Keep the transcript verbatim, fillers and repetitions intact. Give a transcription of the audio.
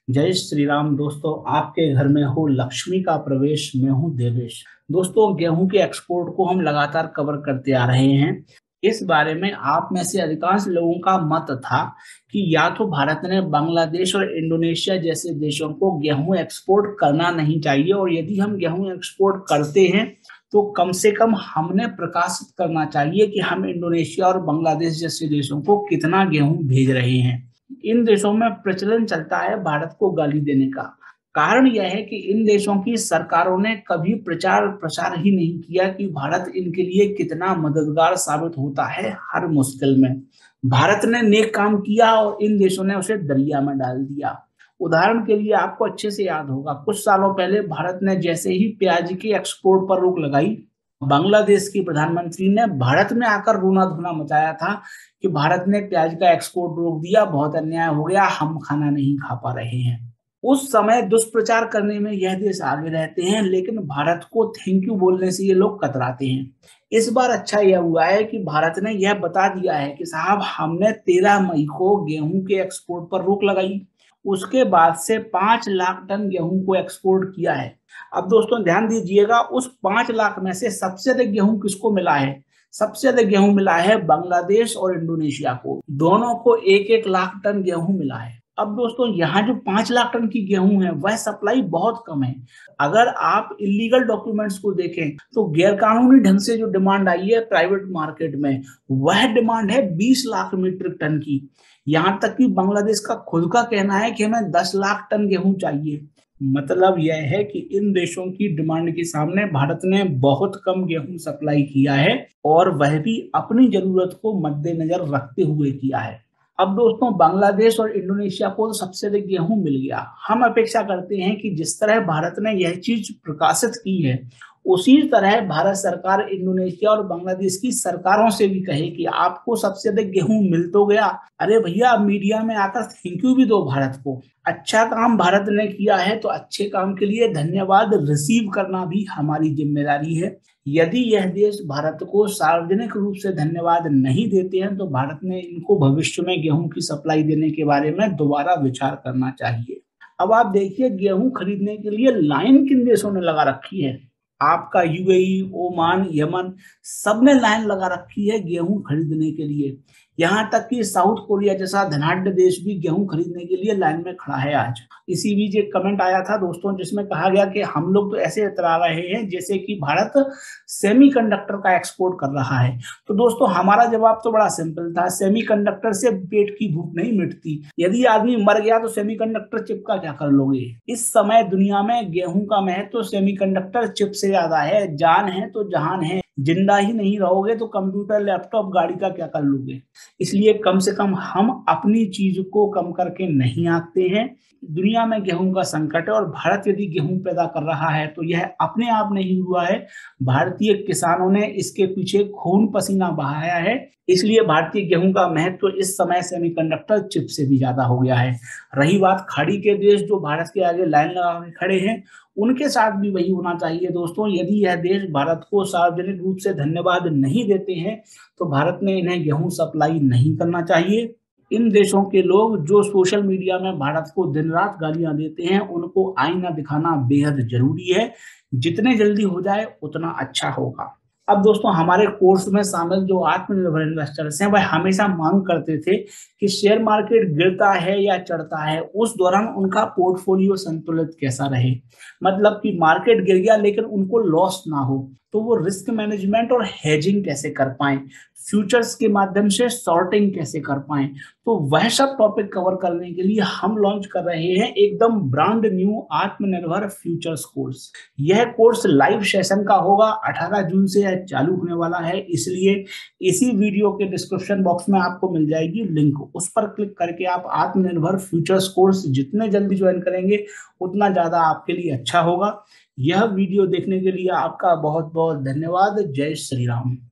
जय श्री राम। दोस्तों, आपके घर में हो लक्ष्मी का प्रवेश। मैं हूं देवेश। दोस्तों, गेहूं के एक्सपोर्ट को हम लगातार कवर करते आ रहे हैं। इस बारे में आप में से अधिकांश लोगों का मत था कि या तो भारत ने बांग्लादेश और इंडोनेशिया जैसे देशों को गेहूं एक्सपोर्ट करना नहीं चाहिए, और यदि हम गेहूं एक्सपोर्ट करते हैं तो कम से कम हमने प्रकाशित करना चाहिए कि हम इंडोनेशिया और बांग्लादेश जैसे देशों को कितना गेहूं भेज रहे हैं। इन देशों में प्रचलन चलता है भारत को गाली देने का। कारण यह है कि इन देशों की सरकारों ने कभी प्रचार प्रसार ही नहीं किया कि भारत इनके लिए कितना मददगार साबित होता है हर मुश्किल में। भारत ने नेक काम किया और इन देशों ने उसे दरिया में डाल दिया। उदाहरण के लिए आपको अच्छे से याद होगा, कुछ सालों पहले भारत ने जैसे ही प्याज के एक्सपोर्ट पर रोक लगाई, बांग्लादेश की प्रधानमंत्री ने भारत में आकर रोना धोना मचाया था कि भारत ने प्याज का एक्सपोर्ट रोक दिया, बहुत अन्याय हो गया, हम खाना नहीं खा पा रहे हैं। उस समय दुष्प्रचार करने में यह देश आगे रहते हैं, लेकिन भारत को थैंक यू बोलने से ये लोग कतराते हैं। इस बार अच्छा यह हुआ है कि भारत ने यह बता दिया है कि साहब, हमने तेरह मई को गेहूं के एक्सपोर्ट पर रोक लगाई। उसके बाद से पांच लाख टन गेहूं को एक्सपोर्ट किया है। अब दोस्तों ध्यान दीजिएगा, उस पांच लाख में से सबसे अधिक गेहूं किसको मिला है? सबसे अधिक गेहूं मिला है बांग्लादेश और इंडोनेशिया को। दोनों को एक एक लाख टन गेहूं मिला है। अब दोस्तों, यहाँ जो पांच लाख टन की गेहूं है वह सप्लाई बहुत कम है। अगर आप इलीगल डॉक्यूमेंट्स को देखें तो गैरकानूनी ढंग से जो डिमांड आई है प्राइवेट मार्केट में, वह डिमांड है बीस लाख मीट्रिक टन की। यहां तक कि बांग्लादेश का खुद का कहना है कि हमें दस लाख टन गेहूं चाहिए। मतलब यह है कि इन देशों की डिमांड के सामने भारत ने बहुत कम गेहूं सप्लाई किया है, और वह भी अपनी जरूरत को मद्देनजर रखते हुए किया है। अब दोस्तों, बांग्लादेश और इंडोनेशिया को तो सबसे अधिक गेहूं मिल गया। हम अपेक्षा करते हैं कि जिस तरह भारत ने यह चीज प्रकाशित की है, उसी तरह भारत सरकार इंडोनेशिया और बांग्लादेश की सरकारों से भी कहे कि आपको सबसे अधिक गेहूं मिल तो गया, अरे भैया मीडिया में आकर थैंक यू भी दो भारत को। अच्छा काम भारत ने किया है तो अच्छे काम के लिए धन्यवाद रिसीव करना भी हमारी जिम्मेदारी है। यदि यह देश भारत को सार्वजनिक रूप से धन्यवाद नहीं देते हैं तो भारत ने इनको भविष्य में गेहूं की सप्लाई देने के बारे में दोबारा विचार करना चाहिए। अब आप देखिए, गेहूं खरीदने के लिए लाइन किन देशों ने लगा रखी है। आपका यूएई, ओमान, यमन, सबने लाइन लगा रखी है गेहूं खरीदने के लिए। यहां तक कि साउथ कोरिया जैसा धनाढ्य देश भी गेहूं खरीदने के लिए लाइन में खड़ा है आज। इसी बीच एक कमेंट आया था दोस्तों, जिसमें कहा गया कि हम लोग तो ऐसे इतरा रहे हैं जैसे कि भारत सेमीकंडक्टर का एक्सपोर्ट कर रहा है। तो दोस्तों, हमारा जवाब तो बड़ा सिंपल था, सेमीकंडक्टर से पेट की भूख नहीं मिटती। यदि आदमी मर गया तो सेमीकंडक्टर चिप का क्या कर लोगे? इस समय दुनिया में गेहूं का महत्व तो सेमीकंडक्टर चिप से ज्यादा है। जान है तो जहान है, जिंदा ही नहीं रहोगे तो कंप्यूटर, लैपटॉप, गाड़ी का क्या कर लोगे? इसलिए कम से कम हम अपनी चीज को कम करके नहीं आंकते हैं। दुनिया में गेहूं का संकट है, और भारत यदि गेहूं पैदा कर रहा है तो यह अपने आप नहीं हुआ है। भारतीय किसानों ने इसके पीछे खून पसीना बहाया है। इसलिए भारतीय गेहूं का महत्व इस समय सेमीकंडक्टर चिप से भी ज्यादा हो गया है। रही बात खाड़ी के देश जो भारत के आगे लाइन लगा के खड़े हैं, उनके साथ भी वही होना चाहिए दोस्तों। यदि यह देश भारत को सार्वजनिक रूप से धन्यवाद नहीं देते हैं तो भारत ने इन्हें गेहूं सप्लाई नहीं करना चाहिए। इन देशों के लोग जो सोशल मीडिया में भारत को दिन रात गालियां देते हैं, उनको आईना दिखाना बेहद जरूरी है। जितने जल्दी हो जाए उतना अच्छा होगा। अब दोस्तों, हमारे कोर्स में शामिल जो आत्मनिर्भर इन्वेस्टर्स हैं, वह हमेशा मांग करते थे कि शेयर मार्केट गिरता है या चढ़ता है, उस दौरान उनका पोर्टफोलियो संतुलित कैसा रहे। मतलब कि मार्केट गिर गया लेकिन उनको लॉस ना हो, तो वो रिस्क मैनेजमेंट और हेजिंग कैसे कर पाए, फ्यूचर्स के माध्यम से शॉर्टिंग कैसे कर पाए। तो वह सब टॉपिक कवर करने के लिए हम लॉन्च कर रहे हैं एकदम ब्रांड न्यू आत्मनिर्भर फ्यूचर्स कोर्स। यह कोर्स लाइव सेशन का होगा, अठारह जून से यह चालू होने वाला है। इसलिए इसी वीडियो के डिस्क्रिप्शन बॉक्स में आपको मिल जाएगी लिंक, उस पर क्लिक करके आप आत्मनिर्भर फ्यूचर्स कोर्स जितने जल्दी ज्वाइन करेंगे उतना ज्यादा आपके लिए अच्छा होगा। यह वीडियो देखने के लिए आपका बहुत बहुत धन्यवाद। जय श्री राम।